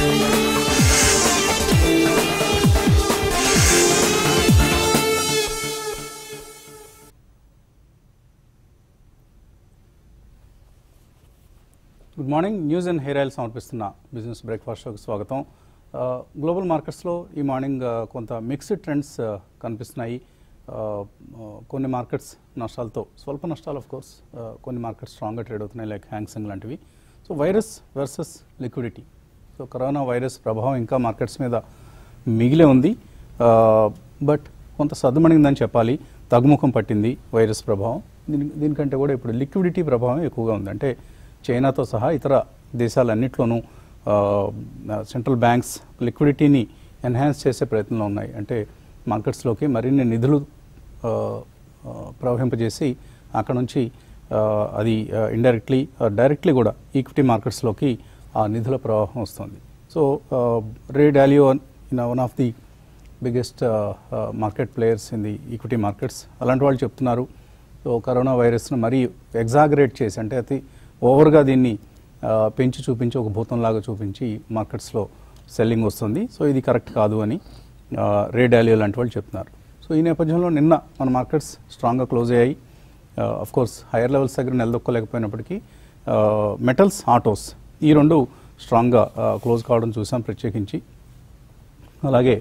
Good morning. News and hair oil సమర్పిస్తున్న business breakfast షోకి స్వాగతం. గ్లోబల్ మార్కెట్స్లో ఈ మార్నింగ్ కొంత మిక్స్డ్ ట్రెండ్స్ కనిపిస్తున్నాయి. కొన్ని మార్కెట్స్ నష్టాలతో, స్వల్ప నష్టాలు ఆఫ్ కోర్స్, కొన్ని మార్కెట్స్ స్ట్రాంగ్గా ట్రేడ్ అవుతున్నాయి లైక్ హ్యాంగ్సెంగ్ లాంటివి. So virus versus liquidity. So corona virus ప్రభావం ఇంకా మార్కెట్స్ మీద మిగిలే ఉంది. బట్ కొంత సద్దుమణిందని చెప్పాలి. తగ్గుముఖం పట్టింది వైరస్ ప్రభావం. దీనికంటే కూడా ఇప్పుడు లిక్విడిటీ ప్రభావం ఎక్కువగా ఉంది. అంటే చైనాతో సహా ఇతర దేశాలన్నింటిలోనూ సెంట్రల్ బ్యాంక్స్ లిక్విడిటీని ఎన్హాన్స్ చేసే ప్రయత్నంలో ఉన్నాయి. అంటే మార్కెట్స్లోకి మరిన్ని నిధులు ప్రవహింపజేసి అక్కడ నుంచి అది ఇండైరెక్ట్లీ డైరెక్ట్లీ కూడా ఈక్విటీ మార్కెట్స్లోకి ఆ నిధుల ప్రవాహం వస్తుంది. So Ray Dalio one of the biggest market players in the equity markets, అలాంటి వాళ్ళు చెప్తున్నారు. సో కరోనా వైరస్ను మరీ ఎగ్జాగరేట్ చేసి, అంటే అతి ఓవర్గా దీన్ని పెంచి చూపించి, ఒక భూతంలాగా చూపించి మార్కెట్స్లో సెల్లింగ్ వస్తుంది. సో ఇది కరెక్ట్ కాదు అని రే డాలియో లాంటి వాళ్ళు చెప్తున్నారు. సో ఈ నేపథ్యంలో నిన్న మన మార్కెట్స్ స్ట్రాంగ్గా క్లోజ్ అయ్యాయి. అఫ్ కోర్స్ హైయర్ లెవెల్స్ దగ్గర నిలదొక్కలేకపోయినప్పటికీ మెటల్స్, ఆటోస్ ఈ రెండు స్ట్రాంగ్గా క్లోజ్ కావడం చూసాం ప్రత్యేకించి. అలాగే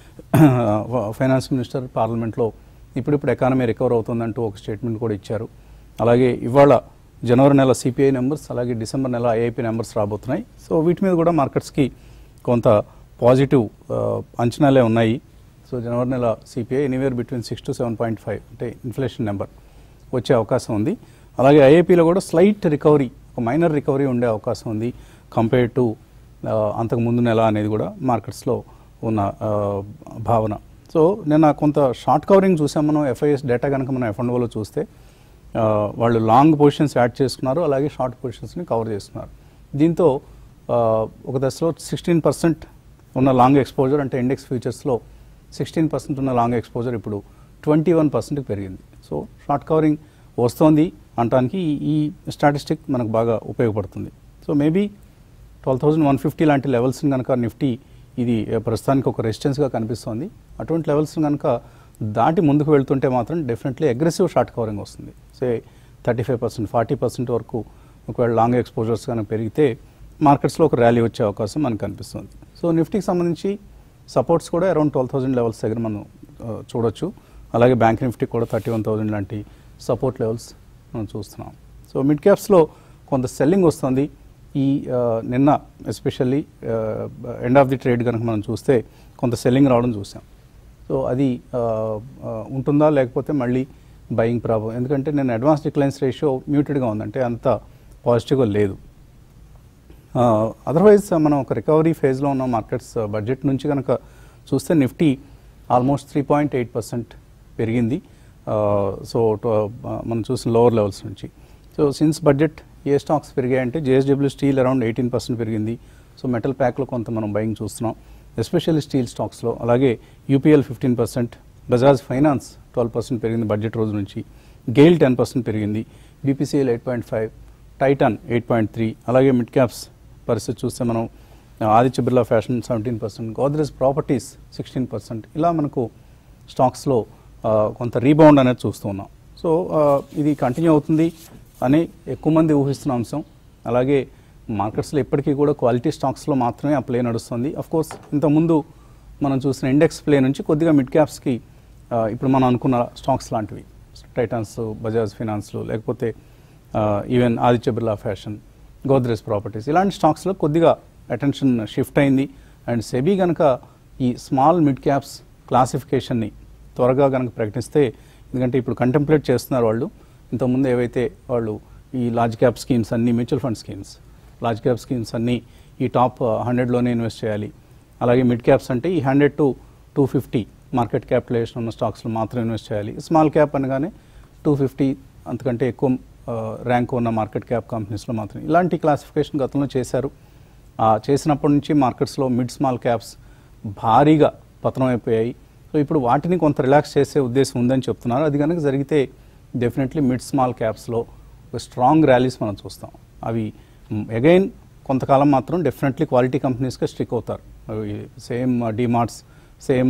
ఫైనాన్స్ మినిస్టర్ పార్లమెంట్లో ఇప్పుడిప్పుడు ఎకానమీ రికవర్ అవుతుందంటూ ఒక స్టేట్మెంట్ కూడా ఇచ్చారు. అలాగే ఇవాళ జనవరి నెల సిపిఐ నెంబర్స్, అలాగే డిసెంబర్ నెల ఐఐపి నెంబర్స్ రాబోతున్నాయి. సో వీటి మీద కూడా మార్కెట్స్కి కొంత పాజిటివ్ అంచనాలే ఉన్నాయి. సో జనవరి నెల సిపిఐ ఎనీవేర్ బిట్వీన్ 6 to 7.5 అంటే ఇన్ఫ్లేషన్ నెంబర్ వచ్చే అవకాశం ఉంది. అలాగే ఐఐపిలో కూడా స్లైట్ రికవరీ, ఒక మైనర్ రికవరీ ఉండే అవకాశం ఉంది కంపేర్ టు అంతకుముందు నెల అనేది కూడా మార్కెట్స్లో ఉన్న భావన. సో నిన్న కొంత షార్ట్ కవరింగ్ చూసాం మనం. ఎఫ్ఐఎస్ డేటా కనుక మనం ఎఫ్ఎండ్ఓలో చూస్తే వాళ్ళు లాంగ్ పొజిషన్స్ యాడ్ చేసుకున్నారు, అలాగే షార్ట్ పొజిషన్స్ని కవర్ చేస్తున్నారు. దీంతో ఒక దశలో 16% ఉన్న లాంగ్ ఎక్స్పోజర్, అంటే ఇండెక్స్ ఫ్యూచర్స్లో 16% ఉన్న లాంగ్ ఎక్స్పోజర్ ఇప్పుడు 21%కి పెరిగింది. సో షార్ట్ కవరింగ్ వస్తోంది అనడానికి ఈ స్టాటిస్టిక్ మనకు బాగా ఉపయోగపడుతుంది. సో మేబీ 12,150 లాంటి లెవెల్స్ని కనుక నిఫ్టీ ఇది ప్రస్తుతానికి ఒక రెసిస్టెన్స్గా కనిపిస్తోంది. అటువంటి లెవెల్స్ని కనుక దాటి ముందుకు వెళ్తుంటే మాత్రం డెఫినెట్లీ అగ్రెసివ్ షార్ట్ కవరింగ్ వస్తుంది. సే 35%, 40% వరకు ఒకవేళ లాంగ్ ఎక్స్పోజర్స్ కనుక పెరిగితే మార్కెట్స్లో ఒక ర్యాలీ వచ్చే అవకాశం మనకు కనిపిస్తుంది. సో నిఫ్టీకి సంబంధించి సపోర్ట్స్ కూడా అరౌండ్ 12,000 లెవెల్స్ దగ్గర మనం చూడొచ్చు. అలాగే బ్యాంక్ నిఫ్టీ కూడా 31,000 లాంటి సపోర్ట్ లెవెల్స్ మనం చూస్తున్నాం. సో మిడ్ క్యాప్స్లో కొంత సెల్లింగ్ వస్తుంది. ఈ నిన్న especially end of the trade కనుక మనం చూస్తే కొంత సెల్లింగ్ రావడం చూసాం. సో అది ఉంటుందా లేకపోతే మళ్ళీ బయింగ్ ప్రాబ్లం, ఎందుకంటే నేను అడ్వాన్స్ డిక్లైన్స్ రేషియో మ్యూటెడ్గా ఉందంటే అంత పాజిటివ్గా లేదు. అదర్వైజ్ మనం ఒక రికవరీ ఫేజ్లో ఉన్న మార్కెట్స్ బడ్జెట్ నుంచి కనుక చూస్తే నిఫ్టీ ఆల్మోస్ట్ 3.8% పెరిగింది. సో మనం చూసిన లోవర్ లెవెల్స్ నుంచి. సో సిన్స్ బడ్జెట్ ఏ స్టాక్స్ పెరిగాయంటే జేఎస్డబ్ల్యూ స్టీల్ అరౌండ్ 18% పెరిగింది. సో మెటల్ ప్యాక్లో కొంత మనం బయింగ్ చూస్తున్నాం, ఎస్పెషల్లీ స్టీల్ స్టాక్స్లో. అలాగే యూపీఎల్ 15%, బజాజ్ ఫైనాన్స్ 12% పెరిగింది బడ్జెట్ రోజు నుంచి, గెయిల్ 10% పెరిగింది, బీపీసీఎల్ 8.5, టైటాన్ 8.3. అలాగే మిడ్ క్యాప్స్ పరిస్థితి చూస్తే మనం ఆదిత్య బిర్లా ఫ్యాషన్ 17%, గోద్రేజ్ ప్రాపర్టీస్ 16%. ఇలా మనకు స్టాక్స్లో కొంత రీబౌండ్ అనేది చూస్తూ ఉన్నాం. సో ఇది కంటిన్యూ అవుతుంది అని ఎక్కువ మంది ఊహిస్తున్న అంశం. అలాగే మార్కెట్స్లో ఇప్పటికీ కూడా క్వాలిటీ స్టాక్స్లో మాత్రమే ఆ ప్లే నడుస్తుంది. అఫ్కోర్స్ ఇంతకుముందు మనం చూసిన ఇండెక్స్ ప్లే నుంచి కొద్దిగా మిడ్ క్యాప్స్కి ఇప్పుడు మనం అనుకున్న స్టాక్స్ లాంటివి, టైటాన్స్, బజాజ్ ఫైనాన్స్లు, లేకపోతే even Aditya Birla fashion, Godrej properties, ఇలాంటి స్టాక్స్లో కొద్దిగా అటెన్షన్ షిఫ్ట్ అయింది. అండ్ సెబీ కనుక ఈ స్మాల్ మిడ్ క్యాప్స్ క్లాసిఫికేషన్ని త్వరగా కనుక ప్రకటిస్తే, ఎందుకంటే ఇప్పుడు కంటెంప్లేట్ చేస్తున్నారు వాళ్ళు. ఇంతకుముందు ఏవైతే వాళ్ళు ఈ లార్జ్ క్యాప్ స్కీమ్స్ అన్నీ, mutual fund schemes, large cap schemes అన్నీ ఈ టాప్ 100లోనే ఇన్వెస్ట్ చేయాలి. అలాగే మిడ్ క్యాప్స్ అంటే ఈ 100 to 250 మార్కెట్ క్యాపిటలైజేషన్ ఉన్న స్టాక్స్లో మాత్రం ఇన్వెస్ట్ చేయాలి. స్మాల్ క్యాప్ అనగానే 250 అంతకంటే ఎక్కువ ర్యాంక్ ఉన్న మార్కెట్ క్యాప్ కంపెనీస్లో మాత్రం. ఇలాంటి క్లాసిఫికేషన్ గతంలో చేశారు. చేసినప్పటి నుంచి మార్కెట్స్లో మిడ్ స్మాల్ క్యాప్స్ భారీగా పతనం అయిపోయాయి. సో ఇప్పుడు వాటిని కొంత రిలాక్స్ చేసే ఉద్దేశం ఉందని చెప్తున్నారు. అది కనుక జరిగితే డెఫినెట్లీ మిడ్ స్మాల్ క్యాప్స్లో ఒక స్ట్రాంగ్ ర్యాలీస్ మనం చూస్తాం. అవి అగైన్ కొంతకాలం మాత్రం డెఫినెట్లీ క్వాలిటీ కంపెనీస్గా స్టిక్ అవుతారు. Same DMarts, same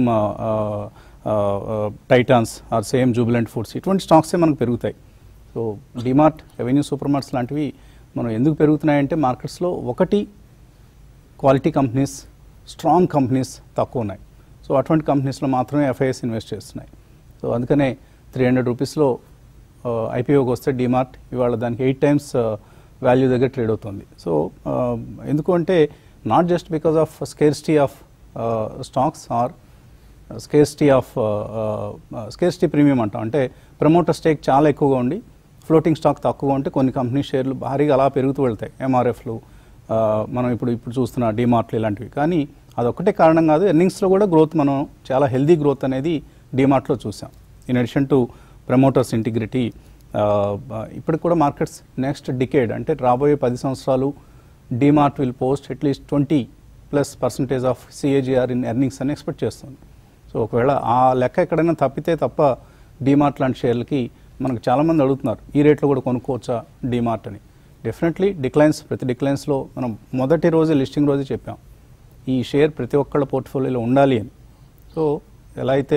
Titans or same Jubilant Foods, ఇటువంటి స్టాక్సే మనకు పెరుగుతాయి. So DMart, Avenue Supermarts లాంటివి మనం ఎందుకు పెరుగుతున్నాయంటే మార్కెట్స్లో ఒకటి క్వాలిటీ కంపెనీస్, స్ట్రాంగ్ కంపెనీస్ తక్కువ ఉన్నాయి. సో అటువంటి కంపెనీస్లో మాత్రమే ఎఫ్ఐఎస్ ఇన్వెస్ట్ చేస్తున్నాయి. సో అందుకనే 300 రూపీస్లో ఐపీఓకి వస్తే డిమార్ట్ ఇవాళ దానికి 8 times వాల్యూ దగ్గర ట్రేడ్ అవుతుంది. సో ఎందుకు అంటే not just because of scarcity of stocks or scarcity premium అంటాం. అంటే ప్రమోటర్ స్టేక్ చాలా ఎక్కువగా ఉండి ఫ్లోటింగ్ స్టాక్ తక్కువగా ఉంటే కొన్ని కంపెనీ షేర్లు భారీగా అలా పెరుగుతూ వెళ్తాయి. ఎంఆర్ఎఫ్లు, మనం ఇప్పుడు చూస్తున్న డిమార్ట్లు ఇలాంటివి. కానీ అదొక్కటే కారణం కాదు, ఎర్నింగ్స్లో కూడా గ్రోత్, మనం చాలా హెల్దీ గ్రోత్ అనేది డిమార్ట్లో చూసాం. In addition to promoters integrity, ఇప్పటికి కూడా మార్కెట్స్ నెక్స్ట్ డికేడ్ అంటే రాబోయే 10 సంవత్సరాలు DMart will post at least 20+% of CAGR in earnings అని ఎక్స్పెక్ట్ చేస్తుంది. సో ఒకవేళ ఆ లెక్క ఎక్కడైనా తప్పితే తప్ప డిమార్ట్ లాంటి షేర్లకి మనకు చాలామంది అడుగుతున్నారు ఈ రేట్లో కూడా కొనుక్కోవచ్చా డిమార్ట్ అని. డెఫినెట్లీ డిక్లైన్స్, ప్రతి డిక్లైన్స్లో మనం మొదటి రోజు లిస్టింగ్ రోజు చెప్పాం ఈ షేర్ ప్రతి ఒక్కళ్ళ పోర్ట్ఫోలియోలో ఉండాలి అని. సో ఎలా అయితే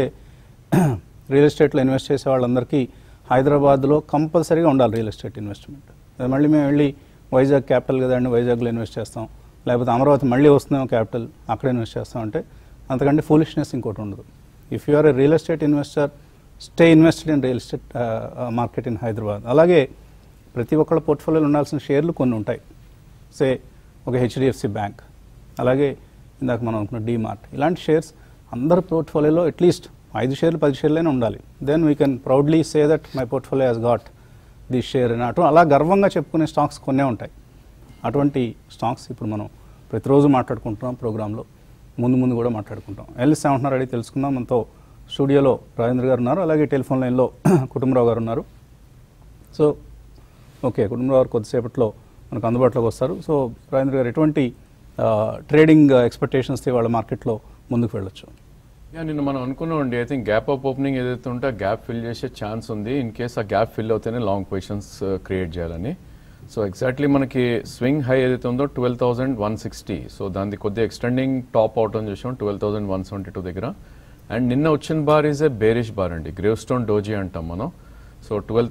రియల్ ఎస్టేట్లో ఇన్వెస్ట్ చేసే వాళ్ళందరికీ హైదరాబాద్లో కంపల్సరీగా ఉండాలి రియల్ ఎస్టేట్ ఇన్వెస్ట్మెంట్. మళ్ళీ మేము వెళ్ళి వైజాగ్ క్యాపిటల్ కదండి వైజాగ్లో ఇన్వెస్ట్ చేస్తాం, లేకపోతే అమరావతి మళ్ళీ వస్తున్నాం క్యాపిటల్ అక్కడ ఇన్వెస్ట్ చేస్తాం అంటే అంతకంటే ఫూలిష్నెస్ ఇంకోటి ఉండదు. If you are a real estate investor, stay invested in real estate market in Hyderabad. అలాగే ప్రతి ఒక్కళ్ళ పోర్ట్ఫోలియోలో ఉండాల్సిన షేర్లు కొన్ని ఉంటాయి. సే ఒక హెచ్డిఎఫ్సి బ్యాంక్, అలాగే ఇందాక మనం అనుకున్న డిమార్ట్, ఇలాంటి షేర్స్ అందరి పోర్ట్ఫోలియోలో అట్లీస్ట్ 5 షేర్లు 10 షేర్లైనా ఉండాలి. Then we can proudly say that my portfolio has got this share అని. అలా గర్వంగా చెప్పుకునే స్టాక్స్ కొన్నే ఉంటాయి. అటువంటి స్టాక్స్ ఇప్పుడు మనం ప్రతిరోజు మాట్లాడుకుంటున్నాం ప్రోగ్రాంలో, ముందు కూడా మాట్లాడుకుంటాం. ఎల్ఎస్ ఏమంటున్నారు అడిగి తెలుసుకుందాం. మనతో స్టూడియోలో రాజేంద్ర గారు ఉన్నారు, అలాగే టెలిఫోన్ లైన్లో కుటుంబరావు గారు ఉన్నారు. సో ఓకే, కుటుంబరావు గారు కొద్దిసేపట్లో మనకు అందుబాటులోకి వస్తారు. సో రాజేంద్ర గారు, ఎటువంటి ట్రేడింగ్ ఎక్స్పెక్టేషన్స్ వాళ్ళ మార్కెట్లో ముందుకు వెళ్ళొచ్చు? నిన్న మనం అనుకున్నామండి, I think gap up opening ఏదైతే ఉంటే గ్యాప్ ఫిల్ చేసే ఛాన్స్ ఉంది. ఇన్ కేస్ ఆ గ్యాప్ ఫిల్ అవుతేనే లాంగ్ పొజిషన్స్ క్రియేట్ చేయాలని. సో ఎగ్జాక్ట్లీ మనకి స్వింగ్ హై ఏదైతే ఉందో 12,160. సో దాన్ని కొద్దిగా ఎక్స్టెండింగ్ టాప్ అవుట్ అని చూసాం 12,172 దగ్గర. అండ్ నిన్న వచ్చిన bar is a bearish bar అండి, గ్రేవ్ స్టోన్ డోజీ అంటాం మనం. సో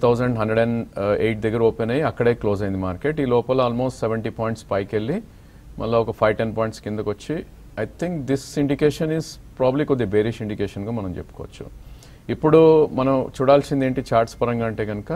12,108 దగ్గర ఓపెన్ అయ్యి అక్కడే క్లోజ్ అయింది మార్కెట్. ఈ లోపల ఆల్మోస్ట్ 70 points పైకి వెళ్ళి మళ్ళీ ఒక 5-10 points కిందకు వచ్చి, I think this indication is probably కొద్దిగా బేరిష్ ఇండికేషన్గా మనం చెప్పుకోవచ్చు. ఇప్పుడు మనం చూడాల్సింది ఏంటి చార్ట్స్ పరంగా అంటే కనుక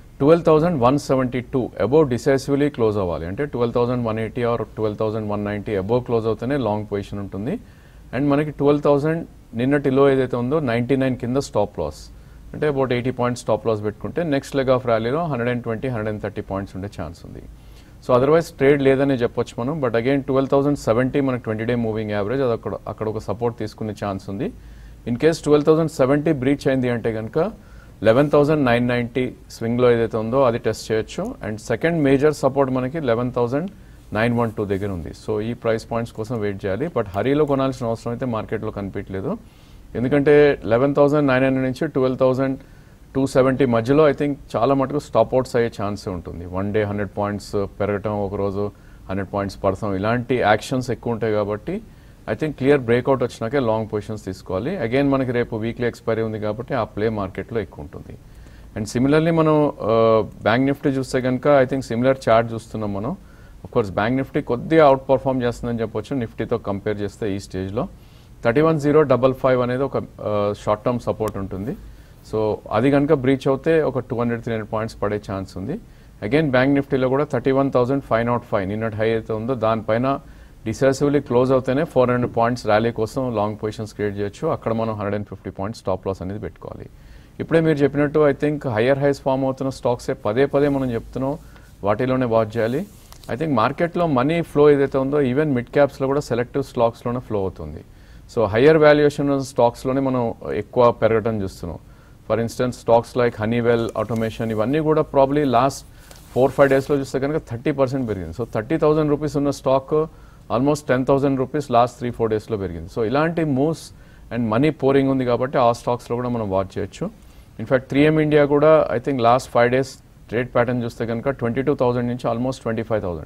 12,172 అబోవ్ డిసైసివ్లీ క్లోజ్ అవ్వాలి. అంటే 12,180 ఆర్ 12,190 అబోవ్ క్లోజ్ అవుతేనే లాంగ్ పొజిషన్ ఉంటుంది. అండ్ మనకి 12,000 నిన్నటి లో ఏదైతే ఉందో 99 కింద స్టాప్ లాస్, అంటే అబౌట్ 80 points స్టాప్ లాస్ పెట్టుకుంటే నెక్స్ట్ లెగ్ ఆఫ్ ర్యాలీలో 120-130 points ఉండే ఛాన్స్ ఉంది. సో అదర్వైజ్ ట్రేడ్ లేదనే చెప్పొచ్చు మనం. బట్ అగైన్ 12,070 మనకి 20-day మూవింగ్ యావరేజ్, అది అక్కడ ఒక సపోర్ట్ తీసుకునే ఛాన్స్ ఉంది. ఇన్ కేస్ 12,070 బ్రీచ్ అయింది అంటే కనుక 11,990 స్వింగ్లో ఏదైతే ఉందో అది టెస్ట్ చేయొచ్చు. అండ్ సెకండ్ మేజర్ సపోర్ట్ మనకి 11,912 దగ్గర ఉంది. సో ఈ ప్రైస్ పాయింట్స్ కోసం వెయిట్ చేయాలి. బట్ హరీలో కొనాల్సిన అవసరం అయితే మార్కెట్లో కనిపించలేదు. ఎందుకంటే 11,900 నుంచి 12,270 మధ్యలో ఐ థింక్ చాలా మటుకు స్టాప్ అవుట్స్ అయ్యే ఛాన్సే ఉంటుంది. 1 day 100 points పెరగటం, ఒకరోజు 100 points పడతాం, ఇలాంటి యాక్షన్స్ ఎక్కువ ఉంటాయి. కాబట్టి ఐ థింక్ క్లియర్ బ్రేక్అవుట్ వచ్చినాకే లాంగ్ పొజిషన్స్ తీసుకోవాలి. అగైన్ మనకి రేపు వీక్లీ ఎక్స్పైరీ ఉంది కాబట్టి ఆ ప్లే మార్కెట్లో ఎక్కువ ఉంటుంది. అండ్ సిమిలర్లీ మనం బ్యాంక్ నిఫ్టీ చూస్తే కనుక ఐ థింక్ సిమిలర్ చార్ట్ చూస్తున్నాం మనం. అఫ్కోర్స్ బ్యాంక్ నిఫ్టీ కొద్దిగా అవుట్ పర్ఫామ్ చేస్తుందని చెప్పొచ్చు నిఫ్టీతో కంపేర్ చేస్తే. ఈ స్టేజ్లో 31,055 అనేది ఒక షార్ట్ టర్మ్ సపోర్ట్ ఉంటుంది. సో అది కనుక బ్రీచ్ అవుతే ఒక 200-300 points పడే ఛాన్స్ ఉంది. అగైన్ బ్యాంక్ నిఫ్టీలో కూడా 31,505 నిన్నటి హై అయితే ఉందో దానిపైన డిసైసివ్లీ క్లోజ్ అవుతేనే 400 points ర్యాలీ కోసం లాంగ్ పొజిషన్స్ క్రియేట్ చేయొచ్చు. అక్కడ మనం 150 points స్టాప్ లాస్ అనేది పెట్టుకోవాలి. ఇప్పుడే మీరు చెప్పినట్టు I think higher highs form అవుతున్న స్టాక్సే పదే మనం చెప్తున్నాం, వాటిలోనే వాచ్ చేయాలి. ఐ థింక్ మార్కెట్లో మనీ ఫ్లో ఏదైతే ఉందో ఈవెన్ మిడ్ క్యాప్స్లో కూడా సెలెక్టివ్ స్టాక్స్లోనే ఫ్లో అవుతుంది. సో హయ్యర్ వాల్యుయేషన్ స్టాక్స్లోనే మనం ఎక్కువ పెరగడం చూస్తున్నాం. For instance stocks like Honeywell, automation, ఇవన్నీ కూడా ప్రాబ్లీ లాస్ట్ 4-5 daysలో చూస్తే కనుక 30% పెరిగింది. సో 30,000 రూపీస్ ఉన్న స్టాక్ ఆల్మోస్ట్ 10,000 రూపీస్ లాస్ట్ 3-4 daysలో పెరిగింది. సో ఇలాంటి మూవ్స్ అండ్ మనీ పోరింగ్ ఉంది కాబట్టి ఆ స్టాక్స్లో కూడా మనం వాచ్ చేయొచ్చు. ఇన్ఫ్యాక్ట్ 3M ఇండియా కూడా I think last 5 days trade pattern చూస్తే కనుక 22,000 నుంచి ఆల్మోస్ట్ 25,000.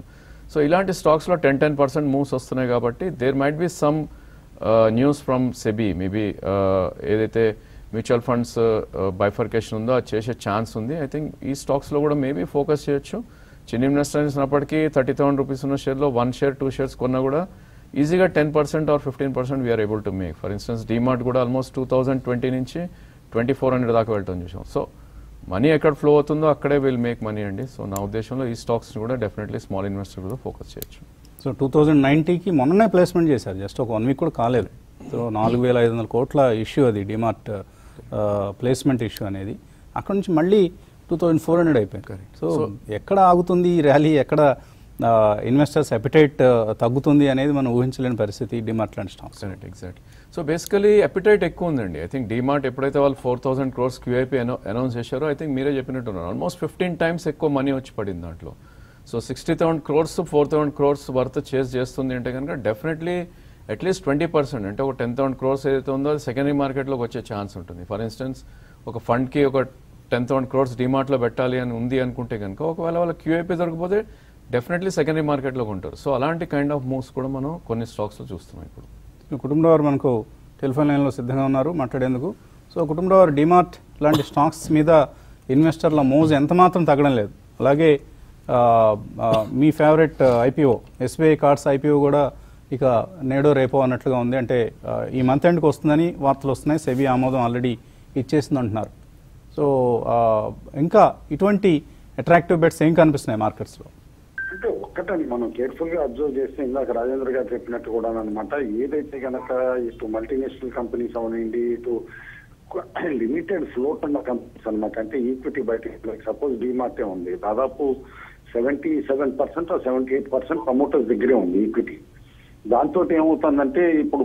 సో ఇలాంటి స్టాక్స్లో 10% మూవ్స్ వస్తున్నాయి కాబట్టి there might be some news from SEBI maybe ఏదైతే మ్యూచువల్ ఫండ్స్ బైఫర్కేషన్ ఉందో అది చేసే ఛాన్స్ ఉంది. ఐ థింక్ ఈ స్టాక్స్లో కూడా మేబీ ఫోకస్ చేయొచ్చు. చిన్న ఇన్వెస్టర్స్ ఉన్నప్పటికీ 30,000 రూపీస్ ఉన్న షేర్లో 1 షేర్ 2 షేర్స్ కొన్నా కూడా ఈజీగా 10% or 15% we're able to make. For instance DMart కూడా ఆల్మోస్ట్ 2020 నుంచి 2400 దాకా వెళ్ళటం చూసాం. సో మనీ ఎక్కడ ఫ్లో అవుతుందో అక్కడే విల్ మేక్ మనీ అండి. సో నా ఉద్దేశంలో ఈ స్టాక్స్ కూడా డెఫినెట్లీ స్మాల్ ఇన్వెస్టర్ కూడా ఫోకస్ చేయొచ్చు. సో 2019కి మొన్ననే ప్లేస్మెంట్ చేశారు, జస్ట్ ఒక 1 వీక్ కూడా కాలేదు. సో 4,500 కోట్ల ఇష్యూ అది డిమార్ట్ ప్లేస్మెంట్ ఇష్యూ అనేది. అక్కడ నుంచి మళ్ళీ 2,400 అయిపోయింది. సో ఎక్కడ ఆగుతుంది ఈ ర్యాలీ, ఎక్కడ ఇన్వెస్టర్స్ అపిటైట్ తగ్గుతుంది అనేది మనం ఊహించలేని పరిస్థితి డిమార్ట్ లాంటి stocks. Exact. So basically appetite ఎక్కువ ఉందండి. ఐ థింక్ డిమార్ట్ ఎప్పుడైతే వాళ్ళు 4,000 crores QIP అనౌన్స్ చేశారో ఐ థింక్ మీరే చెప్పినట్టున్నారు ఆల్మోస్ట్ 15 times ఎక్కువ మనీ వచ్చి పడింది దాంట్లో. సో 60,000 crores 4,000 crores వర్త్ చేస్ చేస్తుంది అంటే కనుక డెఫినెట్లీ అట్లీస్ట్ 20% అంటే ఒక 10,000 crores ఏదైతే ఉందో అది సెకండరీ మార్కెట్లోకి వచ్చే ఛాన్స్ ఉంటుంది. ఫర్ ఇన్స్టెన్స్ ఒక ఫండ్కి ఒక 10,000 crores డిమార్ట్లో పెట్టాలి అని ఉంది అనుకుంటే కనుక ఒకవేళ వాళ్ళ QIP దొరికిపోతే డెఫినెట్లీ సెకండరీ మార్కెట్లోకి ఉంటారు. సో అలాంటి కైండ్ ఆఫ్ మూవ్స్ కూడా మనం కొన్ని స్టాక్స్లో చూస్తున్నాం ఇప్పుడు. కుటుంబరావు వారు మనకు టెలిఫోన్ లైన్లో సిద్ధంగా ఉన్నారు మాట్లాడేందుకు. సో కుటుంబరావు వారు డిమార్ట్ లాంటి స్టాక్స్ మీద ఇన్వెస్టర్ల మోజు ఎంత మాత్రం తగ్గడం లేదు. అలాగే మీ favourite IPO SBI cards IPO కూడా ఇక నేడో రేపో అన్నట్లుగా ఉంది. అంటే ఈ మంత్ ఎండ్కి వస్తుందని వార్తలు వస్తున్నాయి. సెబీ ఆమోదం ఆల్రెడీ ఇచ్చేసింది అంటున్నారు. సో ఇంకా ఇటువంటి అట్రాక్టివ్ బెట్స్ ఏం కనిపిస్తున్నాయి మార్కెట్స్లో? అంటే ఒక్కటని మనం కేర్ఫుల్ గా అబ్జర్వ్ చేస్తే ఇందాక రాజేంద్ర గారు చెప్పినట్టు కూడా అనమాట, ఏదైతే కనుక ఇటు మల్టీనేషనల్ కంపెనీస్ అవనండి, ఇటు లిమిటెడ్ ఫ్లోట్ ఉన్న కంపెనీస్ అనమాట, అంటే ఈక్విటీ బయట సపోజ్ డిమార్టే ఉంది, దాదాపు 77% 78% ప్రమోటర్స్ దగ్గరే ఉంది ఈక్విటీ. దాంతో ఏమవుతుందంటే ఇప్పుడు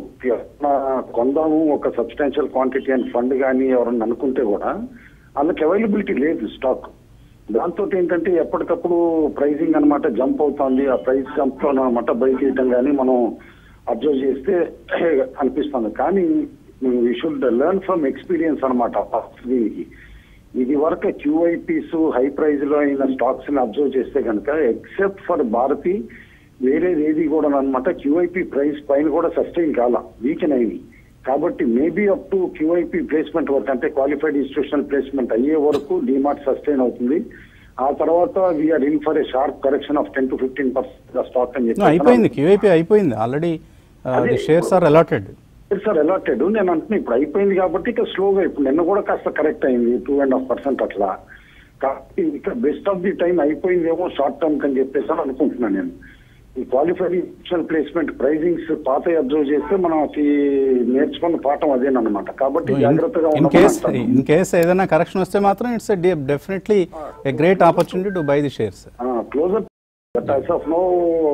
కొందాము ఒక సబ్స్టాన్షియల్ క్వాంటిటీ అని ఫండ్ కానీ ఎవరన్నా అనుకుంటే కూడా వాళ్ళకి అవైలబిలిటీ లేదు స్టాక్. దాంతో ఏంటంటే ఎప్పటికప్పుడు ప్రైజింగ్ అనమాట జంప్ అవుతుంది. ఆ ప్రైస్ జంప్ లో అనమాట బై చేయటం కానీ మనం అబ్జర్వ్ చేస్తే అనిపిస్తుంది. కానీ we should learn from experience అనమాట. దీనికి ఇది వరకు QIPs హై ప్రైజ్ లో అయిన స్టాక్స్ ని అబ్జర్వ్ చేస్తే కనుక ఎక్సెప్ట్ ఫర్ భారతి వేరేది ఏది కూడా అనమాట QIP ప్రైస్ పైన కూడా సస్టైన్ కాల, వీకెన్ అయింది. కాబట్టి maybe up to QIP placement వరకు అంటే క్వాలిఫైడ్ ఇన్స్టిట్యూషనల్ ప్లేస్మెంట్ అయ్యే వరకు డిమార్ట్ సస్టైన్ అవుతుంది. ఆ తర్వాత we're in for a sharp correction of 10 to 15% stock అని చెప్పి అయిపోయింది. QIP అయిపోయింది ఆల్రెడీ, షేర్స్ ఆర్ అలాటెడ్. నేను అంటున్నా ఇప్పుడు అయిపోయింది కాబట్టి ఇక స్లోగా ఇప్పుడు నిన్న కూడా కాస్త కరెక్ట్ అయింది 2.5% అట్లా. కాబట్టి ఇక బెస్ట్ ఆఫ్ ది టైం అయిపోయిందేమో షార్ట్ టర్మ్ అని చెప్పేసి అనుకుంటున్నాను నేను. ఈ క్వాలిఫైడ్ ఇన్స్టిట్యూషనల్ ప్లేస్మెంట్ ప్రైజింగ్స్ పాత అబ్జర్వ్ చేస్తే మనకి నేర్చుకున్న పాఠం అదేనమాట. కాబట్టి జాగ్రత్తగా ఇన్ కేస్ ఏదైనా కరెక్షన్ వస్తే మాత్రం it's definitely a great opportunity to buy the shares. Closer but as of now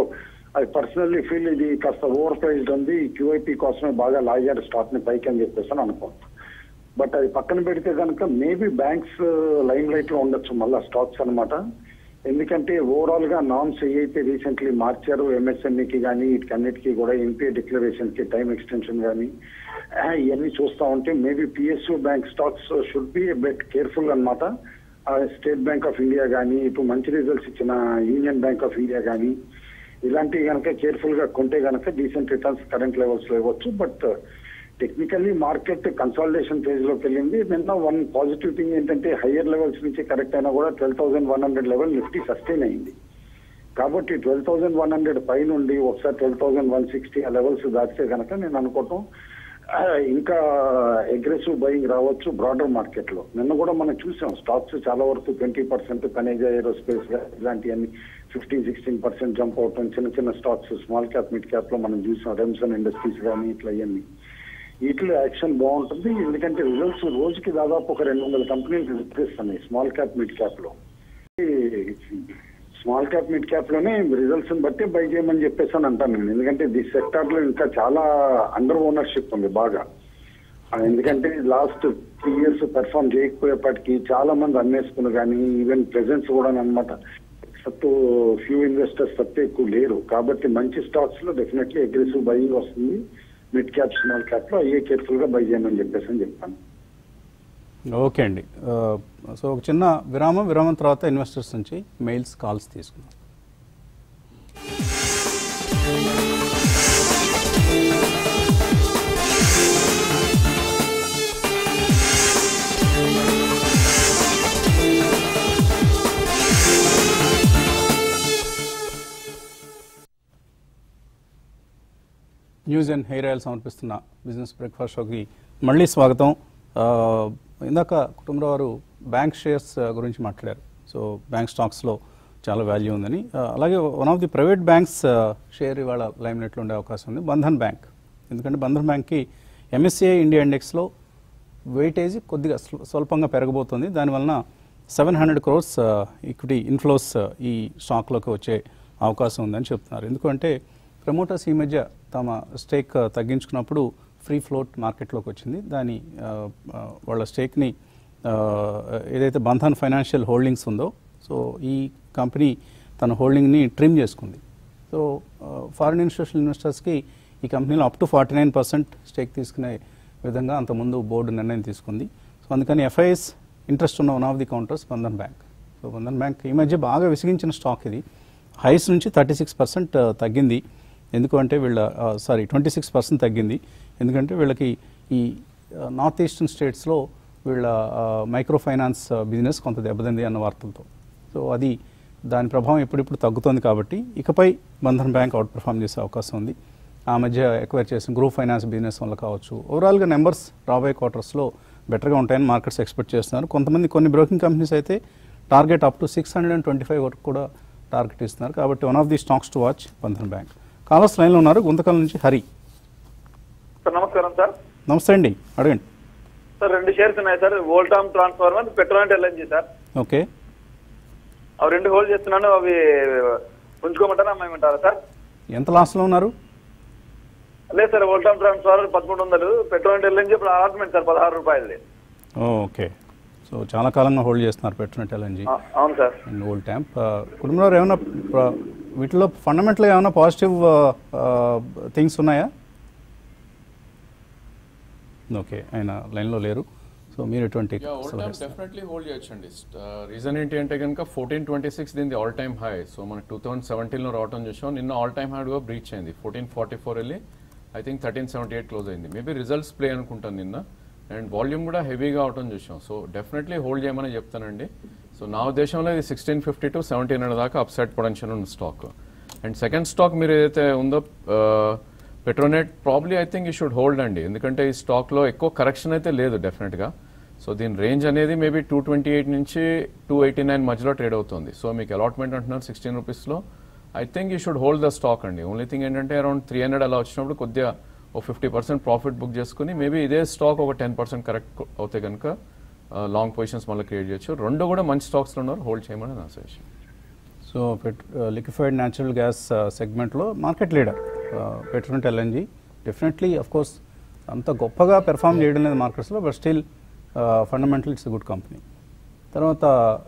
I personally feel ఇది కాస్త ఓవర్ ప్రైజ్డ్ ఉంది. QIP కోసమే బాగా లాగారు స్టాక్ ని పైకి అని చెప్పేసి అనుకోవచ్చు. బట్ అది పక్కన పెడితే కనుక మేబీ బ్యాంక్స్ లైమ్ లైట్ లో ఉండొచ్చు మళ్ళీ స్టాక్స్ అనమాట. ఎందుకంటే ఓవరాల్ గా నామ్స్ ఏవైతే రీసెంట్లీ మార్చారు MSMEకి కానీ వీటికన్నిటికీ కూడా NPA డిక్లరేషన్ కి టైం ఎక్స్టెన్షన్ కానీ ఇవన్నీ చూస్తా ఉంటే maybe PSU bank stocks should be bet careful అనమాట. స్టేట్ బ్యాంక్ ఆఫ్ ఇండియా కానీ ఇటు మంచి రిజల్ట్స్ ఇచ్చిన యూనియన్ బ్యాంక్ ఆఫ్ ఇండియా కానీ ఇలాంటివి కనుక కేర్ఫుల్ గా కొంటే కనుక డీసెంట్ రిటర్న్స్ కరెంట్ లెవెల్స్ లో ఇవ్వచ్చు. But technically market consolidation phase లోకి వెళ్ళింది. నిన్న వన్ పాజిటివ్ థింగ్ ఏంటంటే హయ్యర్ లెవెల్స్ నుంచి కరెక్ట్ అయినా కూడా 12,100 లెవెల్ నిఫ్టీ సస్టైన్ అయింది. కాబట్టి 12,100 పై నుండి ఒకసారి 12,160 ఆ లెవెల్స్ దాటితే కనుక నేను అనుకోవటం ఇంకా అగ్రెసివ్ బయింగ్ రావచ్చు బ్రాడర్ మార్కెట్ లో. నిన్న కూడా మనం చూసాం స్టాక్స్ చాలా వరకు 20% కనేజా ఏరోస్పేస్ ఇలాంటివన్నీ 15-16% జంప్ అవటం. చిన్న చిన్న stocks small cap mid cap లో మనం చూసాం. రెమ్సన్ ఇండస్ట్రీస్ కానీ ఇట్లా ఇవన్నీ వీటిలో యాక్షన్ బాగుంటుంది. ఎందుకంటే రిజల్ట్స్ రోజుకి దాదాపు ఒక 200 కంపెనీలు ఇస్తున్నాయి స్మాల్ క్యాప్ మిడ్ క్యాప్ లో. స్మాల్ క్యాప్ మిడ్ క్యాప్ లోనే రిజల్ట్స్ బట్టి బై చేయమని చెప్పేసి అని అంటాను నేను. ఎందుకంటే ది సెక్టార్ లో ఇంకా చాలా అండర్ ఓనర్షిప్ ఉంది బాగా. ఎందుకంటే లాస్ట్ 3 years పెర్ఫార్మ్ చేయకపోయేప్పటికీ చాలా మంది అమ్మేసుకుని కానీ ఈవెన్ ప్రెజెన్స్ కూడా అనమాట ఫ్యూ ఇన్వెస్టర్స్ తప్పే ఎక్కువ లేరు. కాబట్టి మంచి స్టాక్స్ లో డెఫినెట్లీ అగ్రెసివ్ బయింగ్ వస్తుంది. మిడ్ క్యాప్ స్మాల్ క్యాప్ లో అయ్యే కేర్ఫుల్ గా బై చేయమని చెప్పేసి అని చెప్తాను. ఓకే అండి. సో ఒక చిన్న విరామం తర్వాత ఇన్వెస్టర్స్ నుంచి మెయిల్స్ కాల్స్ తీసుకున్నాం. న్యూస్ అండ్ హెయిర్ ఆయిల్ సమర్పిస్తున్న బిజినెస్ బ్రేక్ఫాస్ట్ షోకి మళ్ళీ స్వాగతం. ఇందాక కుటుంబరావు వారు బ్యాంక్ షేర్స్ గురించి మాట్లాడారు. సో బ్యాంక్ స్టాక్స్లో చాలా వాల్యూ ఉందని. అలాగే one of the private banks share ఇవాళ లైమ్లైట్లో ఉండే అవకాశం ఉంది, బంధన్ బ్యాంక్. ఎందుకంటే బంధన్ బ్యాంక్కి MSCI ఇండియా ఇండెక్స్లో వెయిటేజ్ కొద్దిగా స్వల్పంగా పెరగబోతుంది. దానివలన 700 crores ఈక్విటీ ఇన్ఫ్లోస్ ఈ స్టాక్లోకి వచ్చే అవకాశం ఉందని చెప్తున్నారు. ఎందుకంటే ప్రమోటర్స్ ఈ మధ్య తమ స్టేక్ తగ్గించుకున్నప్పుడు ఫ్రీ ఫ్లోట్ మార్కెట్లోకి వచ్చింది. దాని వాళ్ళ స్టేక్ని ఏదైతే బంధన్ ఫైనాన్షియల్ హోల్డింగ్స్ ఉందో, సో ఈ కంపెనీ తన హోల్డింగ్ని ట్రిమ్ చేసుకుంది. సో ఫారిన్ ఇన్స్టిట్యూషనల్ ఇన్వెస్టర్స్కి ఈ కంపెనీలో అప్ టు 49% స్టేక్ తీసుకునే విధంగా అంతకుముందు బోర్డు నిర్ణయం తీసుకుంది. సో అందుకని FIS ఇంట్రెస్ట్ ఉన్న one of the counters Bandhan Bank. So Bandhan Bank ఈ మధ్య బాగా విసిగించిన స్టాక్ ఇది. హైస్ నుంచి 36% తగ్గింది. ఎందుకంటే 26% తగ్గింది. ఎందుకంటే వీళ్ళకి ఈ నార్త్ ఈస్టర్న్ స్టేట్స్లో వీళ్ళ మైక్రో ఫైనాన్స్ బిజినెస్ కొంత దెబ్బతింది అన్న వార్తలతో. సో అది దాని ప్రభావం ఎప్పుడిప్పుడు తగ్గుతుంది. కాబట్టి ఇకపై బంధన్ బ్యాంక్ అవుట్ పర్ఫామ్ చేసే అవకాశం ఉంది. ఆ మధ్య ఎక్వైర్ చేసిన గ్రూప్ ఫైనాన్స్ బిజినెస్ వల్ల కావచ్చు. ఓవరాల్గా నెంబర్స్ రాబోయే క్వార్టర్స్లో బెటర్గా ఉంటాయని మార్కెట్స్ ఎక్స్పెక్ట్ చేస్తున్నారు. కొన్ని బ్రోకింగ్ కంపెనీస్ అయితే టార్గెట్ అప్ టు 625 వరకు కూడా టార్గెట్ ఇస్తున్నారు. కాబట్టి one of the stocks to watch Bandhan Bank. Callers లైన్లో ఉన్నారు. గుంతకల్ నుంచి హరి. సార్ నమస్కారం సార్. నమస్తే అండి, అడగండి సార్. 2 షేర్స్ ఉన్నాయి sir, Voltamp Transformer, Petronet LNG sir. Okay, అవి 2 హోల్డ్ చేస్తున్నాను. అవి ఉంచుకోమంటారా అమ్మాయిమంటారా సార్? ఎంత లాస్లో ఉన్నారు? లేదు సార్, వోల్టామ్ ట్రాన్స్ఫార్మర్ 1300, పెట్రోనెట్ LNG ఇప్పుడు అలాట్మెంట్ సార్ 16 రూపాయలది. ఓకే, సో చాలా కాలంగా హోల్డ్ చేస్తున్నారు పెట్రోనెట్ LNG అవును సార్. అండ్ వోల్టామ్. కుటుంబంలో ఏమైనా వీటిలో ఫండమెంటల్గా ఏమైనా పాజిటివ్ థింగ్స్ ఉన్నాయా? ఓకే, ఆయన లైన్లో లేరు. సో మీరు ఎటువంటి? డెఫినెట్లీ హోల్డ్ చేయొచ్చండి. రీజన్ ఏంటి అంటే కనుక 1426 దీని ఆల్ టైమ్ హై. సో మనకి 2017లో రావటం చూసాం. నిన్న ఆల్ టైమ్ హై కూడా బ్రీచ్ అయింది. 1444 వెళ్ళి ఐ థింక్ 1378 క్లోజ్ అయింది. మేబీ రిజల్ట్స్ ప్లే అనుకుంటాను నిన్న. అండ్ వాల్యూమ్ కూడా హెవీగా అవటం చూసాం. సో డెఫినెట్లీ హోల్డ్ చేయమని చెప్తానండి. సో నా ఉద్దేశంలో ఇది 1650 to 1700 దాకా అప్సైడ్ పొటెన్షియల్ ఉన్న స్టాక్. అండ్ సెకండ్ స్టాక్ మీరు ఏదైతే ఉందో Petronet, probably I think you should hold అండి. ఎందుకంటే ఈ స్టాక్లో ఎక్కువ కరెక్షన్ అయితే లేదు డెఫినెట్గా. సో దీని రేంజ్ అనేది మేబీ 228 నుంచి 289 మధ్యలో ట్రేడ్ అవుతుంది. సో మీకు అలాట్మెంట్ అంటున్నారు 16 రూపీస్లో. I think you should hold the stock అండి. ఓన్లీ థింగ్ ఏంటంటే అరౌండ్ 300 అలా వచ్చినప్పుడు కొద్దిగా ఒక 50% ప్రాఫిట్ బుక్ చేసుకుని మేబీ ఇదే స్టాక్ ఒక 10% కరెక్ట్ అవుతే కనుక లాంగ్ పొజిషన్స్ మళ్ళీ క్రియేట్ చేయొచ్చు. 2 కూడా మంచి స్టాక్స్లో ఉన్నారు, హోల్డ్ చేయమని నా suggestion. So liquefied natural gas సెగ్మెంట్లో market leader Petronet LNG. Definitely course అంత గొప్పగా పెర్ఫామ్ చేయడం లేదు మార్కెట్స్లో, but still fundamental it's good company. తర్వాత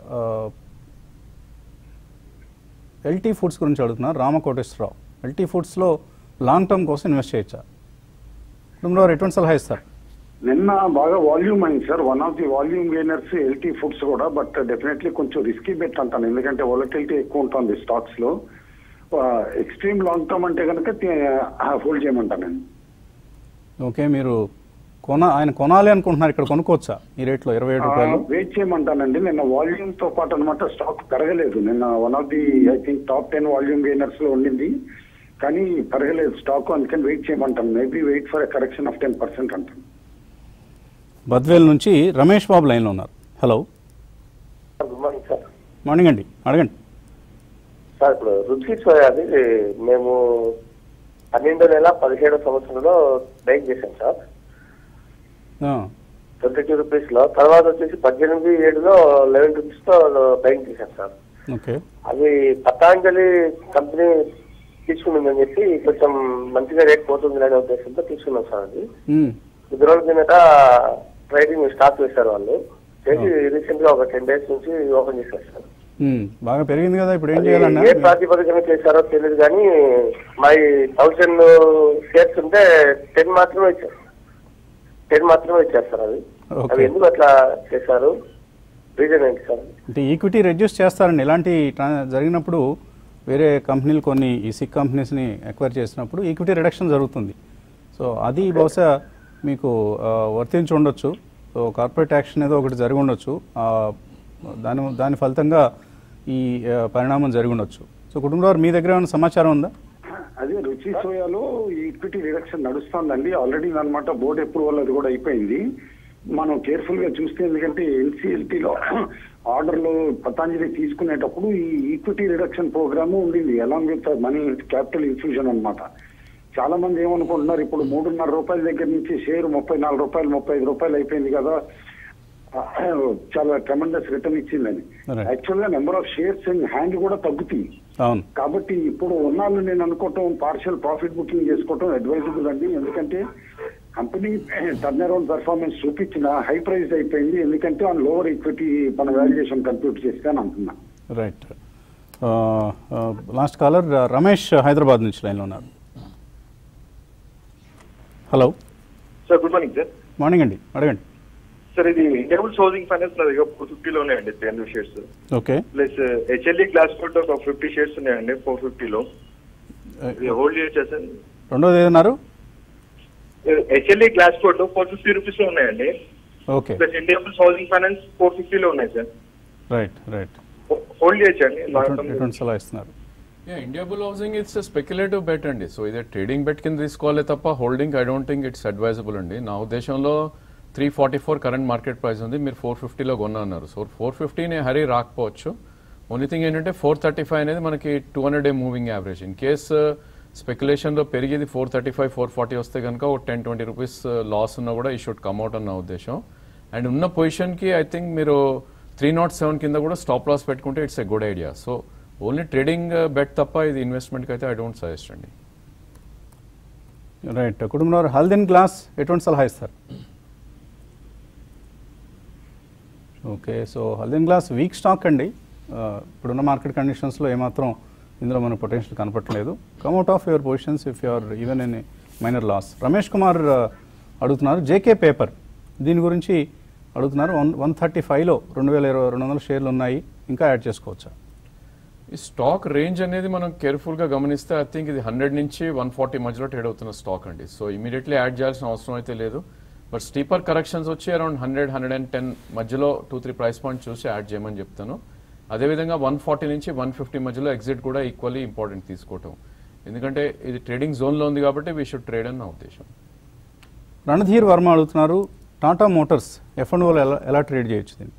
LT ఫుడ్స్ గురించి అడుగుతున్నారు రామకోటేశ్వరరావు. LT ఫుడ్స్లో లాంగ్ టర్మ్ కోసం ఇన్వెస్ట్ చేయొచ్చా? కుటుంబంలో ఎటువంటి సలహా ఇస్తారు? నిన్న బాగా వాల్యూమ్ అయింది sir. One of the volume gainers LT Foods కూడా. బట్ డెఫినెట్లీ కొంచెం రిస్కీ బెట్ అంటాను, ఎందుకంటే వాలటిలిటీ ఎక్కువ ఉంటుంది స్టాక్స్ లో. ఎక్స్ట్రీమ్ లాంగ్ టర్మ్ అంటే కనుక హోల్డ్ చేయమంటాను నేను. ఓకే, మీరు ఆయన కొనాలి అనుకుంటున్నారు, ఇక్కడ కొనుక్కోవచ్చా ఈ రేట్లో 27 రూపాయలు? వెయిట్ చేయమంటానండి. నిన్న వాల్యూమ్ తో పాటు అనమాట స్టాక్ పెరగలేదు. నిన్న one of the I think top 10 volume gainers లో ఉండింది, కానీ పెరగలేదు స్టాక్. అందుకని వెయిట్ చేయమంటాను. Maybe wait for a correction of 10% అంటాను. బద్వేల్ నుంచి రమేష్ బాబు లైన్లో ఉన్నారు. Hello, good morning sir. Morning అండి, అడగండి సార్. ఇప్పుడు రుచి సోయా అది మేము 12 సంవత్సరంలో బైక్ చేశాం సార్, 22 రూపీస్లో. తర్వాత వచ్చేసి 18.7లో 11 రూపీస్తో బైక్ చేశాం సార్. ఓకే, అది పతాంజలి కంపెనీ తీసుకున్నామని చెప్పి కొంచెం మంచిగా రేట్ పోతుంది అనే ఉద్దేశంతో తీసుకున్నాం సార్. అది 2 రోజుల కిందట ట్రేడింగ్ స్టార్ట్ చేశారు వాళ్ళు. చేసి రీసెంట్ గా ఒక 10 days నుంచి ఓపెన్ చేశారు సార్. బాగా పెరిగింది కదా, ఇప్పుడు ఏం చేయాలన్నా? ఏ ప్రాతిపదికన చేశారో తెలియదు, కానీ మా 1000 షేర్స్ ఉంటే 10 మాత్రమే ఇచ్చారు. 10 మాత్రమే ఇచ్చారు సార్. అవి ఎందుకు అట్లా చేశారు, రీజన్ ఏంటి సార్? అంటే ఈక్విటీ రెడ్యూస్ చేస్తారండి. ఇలాంటి జరిగినప్పుడు వేరే కంపెనీలు కొన్ని ఈ సిక్ కంపెనీస్ని ఎక్వైర్ చేసినప్పుడు ఈక్విటీ రిడక్షన్ జరుగుతుంది. సో అది బహుశా మీకు వర్తించి ఉండొచ్చు. సో కార్పొరేట్ యాక్షన్ ఏదో ఒకటి జరిగి ఉండొచ్చు, దాని ఫలితంగా ఈ పరిణామం జరిగి ఉండొచ్చు. సో కుటుంబంలో మీ దగ్గర ఏమైనా సమాచారం ఉందా? అదే రుచి సోయాలో ఈక్విటీ రిడక్షన్ నడుస్తుందండి ఆల్రెడీ అనమాట. బోర్డు అప్రూవల్ అది కూడా అయిపోయింది. మనం కేర్ఫుల్ గా చూస్తే ఎందుకంటే ఎన్సీఎల్టీలో ఆర్డర్ లో పతాంజలి తీసుకునేటప్పుడు ఈ ఈక్విటీ రిడక్షన్ ప్రోగ్రామ్ ఉండింది along with money capital infusion అన్నమాట. చాలా మంది ఏమనుకుంటున్నారు ఇప్పుడు 3.5 రూపాయల దగ్గర నుంచి షేర్ 34 రూపాయలు 35 రూపాయలు అయిపోయింది కదా, చాలా ట్రెమెండస్ రిటర్న్ ఇచ్చిందని. యాక్చువల్ గా number of shares in hand కూడా తగ్గుతాయి. కాబట్టి ఇప్పుడు ఉన్నాళ్ళు నేను అనుకోవటం పార్షియల్ ప్రాఫిట్ బుకింగ్ చేసుకోవటం అడ్వైజబుల్ అండి. ఎందుకంటే కంపెనీ టర్న్ అరౌండ్ పర్ఫార్మెన్స్ చూపించిన హై ప్రైస్ అయిపోయింది, ఎందుకంటే ఆ లోవర్ ఈక్విటీ మన వాల్యుయేషన్ కంప్యూట్ చేస్తే అని అంటున్నా. Right. Last caller Ramesh Hyderabad నుంచి లైన్లో ఉన్నారు. Hello sir, good morning sir. Morning అండి, అడగండి సార్. ఇది ఇండియాబుల్స్ హౌసింగ్ ఫైనాన్స్ నా దగ్గర 450లో ఉన్నాయండి 300 shares. Okay. Plus HLE Glascoat ఒక 50 షేర్స్ ఉన్నాయండి 450లో. హోల్డ్ చేయొచ్చా సార్? రెండోది ఏదన్నారు? హెచ్ఎల్ఈ గ్లాస్ కోట్ 450 రూపీస్ లో ఉన్నాయండి. ఓకే. ప్లస్ ఇండియాబుల్స్ హౌసింగ్ ఫైనాన్స్ 450లో ఉన్నాయి సార్. Right right. హోల్డ్ చేయొచ్చండి. ఎటువంటి సలహా ఇస్తున్నారు? Indiabull Housing it's speculative bet అండి. సో ఇదే ట్రేడింగ్ బెట్ కింద తీసుకోవాలి తప్ప holding I don't think it's advisable అండి. నా ఉద్దేశంలో 344 కరెంట్ మార్కెట్ ప్రైస్ ఉంది, మీరు 450లో కొన్నారు. సో 450 హరీ రాకపోవచ్చు. ఓన్లీ థింగ్ ఏంటంటే 435 అనేది మనకి 200-day moving average. In case స్పెక్యులేషన్లో పెరిగేది 435, 440 వస్తే కనుక ఒక 10-20 రూపీస్ లాస్ ఉన్నా కూడా ఈ షుడ్ కమ్అట్ అన్న ఉద్దేశం. అండ్ ఉన్న పొజిషన్కి ఐ థింక్ మీరు 307 కింద కూడా స్టాప్ లాస్ పెట్టుకుంటే it's a good idea. So only trading bet తప్ప ఇది ఇన్వెస్ట్మెంట్కి అయితే ఐ డోంట్ సజెస్ట్ అండి. రైట్. కుటుంబంలో హల్దీన్ గ్లాస్ ఎటువంటి సలహా ఇస్తారు? Okay. So Haldyn Glass weak stock అండి. ఇప్పుడున్న మార్కెట్ కండిషన్స్లో ఏమాత్రం ఇందులో మన పొటెన్షియల్ కనపట్లేదు. Come out of your positions if you're even in minor loss. Ramesh Kumar అడుగుతున్నారు జేకే పేపర్, దీని గురించి అడుగుతున్నారు. 135లో 2200 షేర్లు ఉన్నాయి, ఇంకా యాడ్ చేసుకోవచ్చా? ఈ స్టాక్ రేంజ్ అనేది మనం కేర్ఫుల్గా గమనిస్తే ఐ థింక్ ఇది 100 నుంచి 140 మధ్యలో ట్రేడ్ అవుతున్న స్టాక్ అండి. సో ఇమీడియట్లీ యాడ్ చేయాల్సిన అవసరం అయితే లేదు. బట్ స్టీపర్ కరెక్షన్స్ వచ్చి అరౌండ్ 100-110 మధ్యలో 2-3 ప్రైస్ పాయింట్ చూసి యాడ్ చేయమని చెప్తాను. అదేవిధంగా 140 నుంచి 150 మధ్యలో ఎగ్జిట్ కూడా ఈక్వల్లీ ఇంపార్టెంట్ తీసుకోవటం, ఎందుకంటే ఇది ట్రేడింగ్ జోన్లో ఉంది కాబట్టి వీ షుడ్ ట్రేడ్ అని నా ఉద్దేశం. రణధీర్ వర్మ అడుగుతున్నారు టాటా మోటార్స్ F&Oలో ఎలా ట్రేడ్ చేయొచ్చు? దీన్ని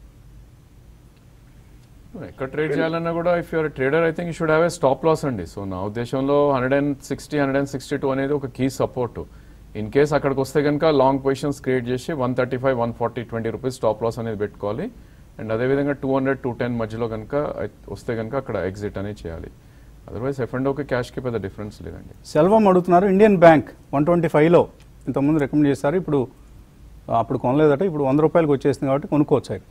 ఎక్కడ ట్రేడ్ చేయాలన్నా కూడా if you're trader I think you should have a stop loss అండి. సో నా ఉద్దేశంలో 160-162 అనేది ఒక కీ సపోర్ట్. ఇన్ కేస్ అక్కడికి వస్తే కనుక లాంగ్ పొజిషన్స్ క్రియేట్ చేసి 135, 140, 20 రూపీస్ స్టాప్ లాస్ అనేది పెట్టుకోవాలి. అండ్ అదేవిధంగా 200-210 మధ్యలో కనుక వస్తే కనుక అక్కడ ఎగ్జిట్ అనేది చేయాలి. అదర్వైజ్ F&Oకి క్యాష్కి పెద్ద డిఫరెన్స్ లేదండి. సెల్వం అడుగుతున్నారు ఇండియన్ బ్యాంక్ 125లో ఇంతకుముందు రికమెండ్ చేశారు, ఇప్పుడు అప్పుడు కొనలేదట, ఇప్పుడు 100 రూపాయలకు వచ్చేసింది కాబట్టి కొనుక్కోవచ్చు. ఇక్కడ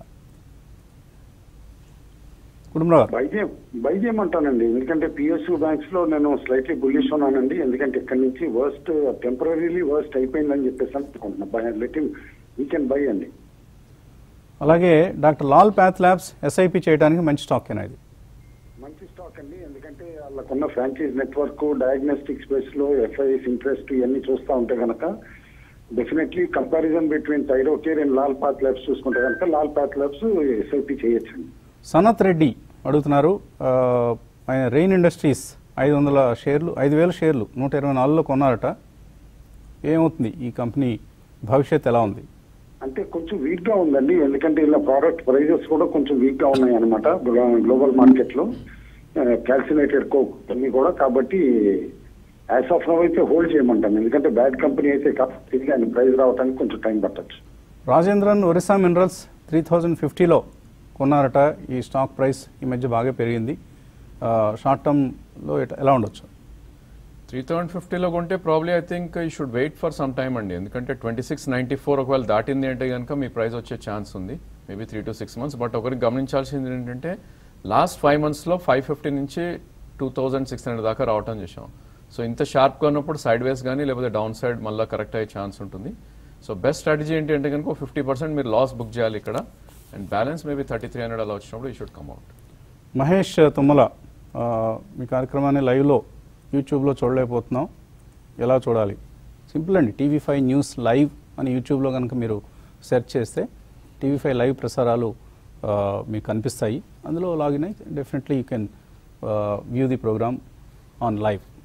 కుటుంబరావు బై చేయమంటానండి, ఎందుకంటే పిఎస్యూ బ్యాంక్స్ లో నేను స్లైట్లీ బుల్లిష్ ఉన్నానండి. ఎందుకంటే ఇక్కడ నుంచి వర్స్ట్ టెంపరీలీ వర్స్ట్ అయిపోయిందని చెప్పేసి అనుకుంటున్నా. Let him we can buy అండి. అలాగే డాక్టర్ లాల్ ప్యాథ్ ల్యాబ్స్ ఎస్ఐపి చేయడానికి మంచి స్టాక్ ఏనా? ఇది మంచి స్టాక్ అండి, ఎందుకంటే వాళ్ళకున్న ఫ్రాంచైజ్ నెట్వర్క్ డయాగ్నోస్టిక్ స్పేస్ లో ఎఫ్ఐఎస్ ఇంట్రెస్ట్ ఇవన్నీ చూస్తూ ఉంటే కనుక definitely comparison between Thyrocare and Lal PathLabs చూసుకుంటే కనుక లాల్ పాత్ ల్యాబ్స్ ఎస్ఐపి చేయొచ్చండి. సనత్ రెడ్డి అడుగుతున్నారు ఆయన రెయిన్ ఇండస్ట్రీస్ 5,000 షేర్లు 124లో కొన్నారట, ఏమవుతుంది ఈ కంపెనీ భవిష్యత్ ఎలా ఉంది? అంటే కొంచెం వీక్ గా ఉందండి, ఎందుకంటే ఇలా ప్రోడక్ట్ ప్రైజెస్ కూడా కొంచెం వీక్ గా ఉన్నాయి అనమాట గ్లోబల్ మార్కెట్ లో, క్యాల్సినేటెడ్ కోక్ అన్ని కూడా. కాబట్టి యాజ్ ఆఫ్ నౌ అయితే హోల్డ్ చేయమంటాను, ఎందుకంటే బ్యాడ్ కంపెనీ అయితే తిరిగి ఆయన ప్రైస్ రావడానికి కొంచెం టైం పట్టచ్చు. రాజేంద్రన్ ఒరిస్సా మినరల్స్ 3050లో కొన్నారట, ఈ స్టాక్ ప్రైస్ ఈ మధ్య బాగా పెరిగింది, షార్ట్ టర్మ్లో ఎలా ఉండొచ్చు? 3050లో కొంటే probably I think you should wait for some time అండి, ఎందుకంటే 2694 ఒకవేళ దాటింది అంటే కనుక మీ ప్రైస్ వచ్చే ఛాన్స్ ఉంది, మేబీ 3 to 6 months. బట్ ఒకరికి గమనించాల్సింది ఏంటంటే లాస్ట్ 5 monthsలో 550 నుంచి 2600 దాకా రావటం చేసాం. సో ఇంత షార్ప్గా ఉన్నప్పుడు సైడ్ వేస్ కానీ లేకపోతే డౌన్ సైడ్ మళ్ళీ కరెక్ట్ అయ్యే ఛాన్స్ ఉంటుంది. సో బెస్ట్ స్ట్రాటజీ ఏంటి అంటే కనుక 50% మీరు లాస్ బుక్ చేయాలి ఇక్కడ, అండ్ బ్యాలెన్స్ మేబీ 3300 అలా వచ్చినప్పుడు you should come out. Mahesh Tummala, మీ కార్యక్రమాన్ని లైవ్లో యూట్యూబ్లో చూడలేకపోతున్నాం, ఎలా చూడాలి? సింపుల్ అండి, TV5 న్యూస్ లైవ్ అని యూట్యూబ్లో కనుక మీరు సెర్చ్ చేస్తే TV5 లైవ్ ప్రసారాలు మీకు కనిపిస్తాయి, అందులో లాగిన్ అయి definitely you can view the program on live.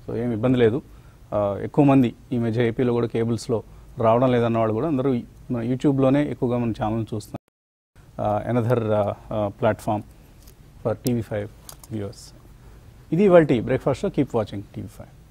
So ఏం ఇబ్బంది లేదు. ఎక్కువ మంది ఈ మధ్య ఏపీలో కూడా కేబుల్స్లో రావడం లేదన్న వాళ్ళు కూడా అందరూ మన యూట్యూబ్లోనే ఎక్కువగా మన ఛానల్ చూస్తున్నారు. Another platform for TV5 viewers. ఇది ఇవాల్టి బ్రేక్ఫాస్ట్లో. Keep watching TV5.